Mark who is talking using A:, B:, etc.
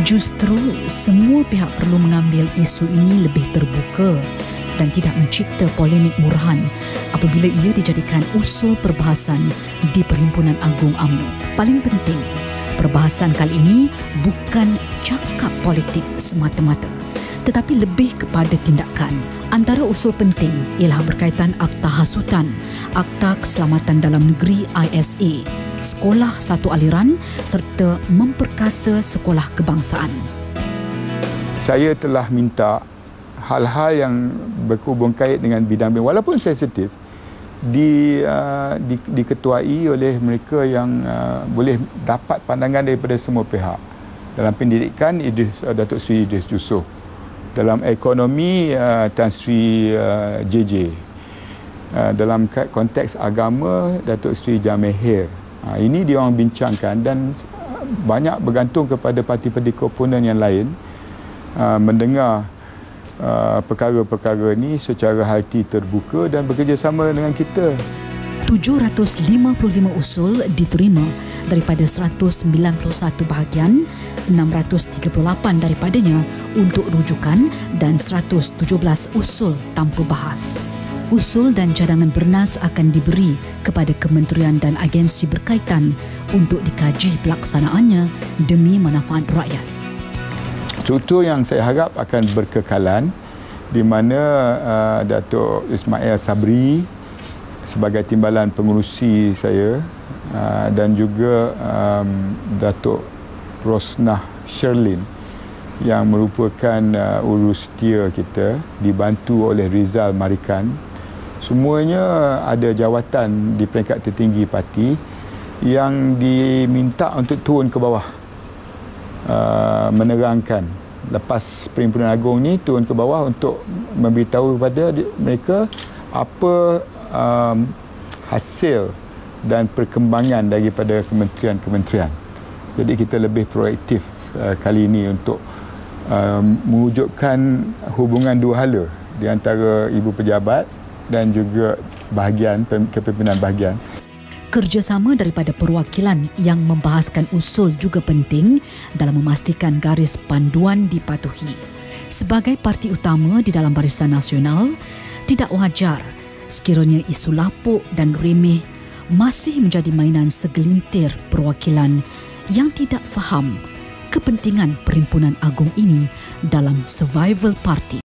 A: Justru semua pihak perlu mengambil isu ini lebih terbuka dan tidak mencipta polemik murahan apabila ia dijadikan usul perbahasan di Perhimpunan Agung UMNO. Paling penting, perbahasan kali ini bukan cakap politik semata-mata, tetapi lebih kepada tindakan. Antara usul penting ialah berkaitan Akta Hasutan, Akta Keselamatan Dalam Negeri ISA, sekolah satu aliran serta memperkasa sekolah kebangsaan.
B: Saya telah minta hal-hal yang berhubung kait dengan bidang walaupun sensitif diketuai oleh mereka yang boleh dapat pandangan daripada semua pihak. Dalam pendidikan, Datuk Seri Idris Yusof. Dalam ekonomi, Tan Sri JJ. Dalam konteks agama, Datuk Seri Jamahir. Ini dia orang bincangkan dan banyak bergantung kepada parti-parti komponen yang lain mendengar perkara-perkara ini secara hati terbuka dan bekerjasama dengan kita.
A: 755 usul diterima daripada 191 bahagian, 638 daripadanya untuk rujukan dan 117 usul tanpa bahas. Usul dan cadangan bernas akan diberi kepada kementerian dan agensi berkaitan untuk dikaji pelaksanaannya demi manfaat rakyat.
B: Struktur yang saya harap akan berkekalan di mana Datuk Ismail Sabri sebagai timbalan pengurusi saya dan juga Datuk Rosnah Sherlyn yang merupakan urus setia kita dibantu oleh Rizal Marikan. Semuanya ada jawatan di peringkat tertinggi parti yang diminta untuk turun ke bawah menerangkan lepas Perhimpunan Agung ni turun ke bawah untuk memberitahu kepada mereka apa hasil dan perkembangan daripada kementerian-kementerian. Jadi kita lebih proaktif kali ini untuk mewujudkan hubungan dua hala di antara ibu pejabat dan juga kepimpinan bahagian.
A: Kerjasama daripada perwakilan yang membahaskan usul juga penting dalam memastikan garis panduan dipatuhi. Sebagai parti utama di dalam Barisan Nasional, tidak wajar sekiranya isu lapuk dan remeh masih menjadi mainan segelintir perwakilan yang tidak faham kepentingan Perhimpunan Agung ini dalam survival parti.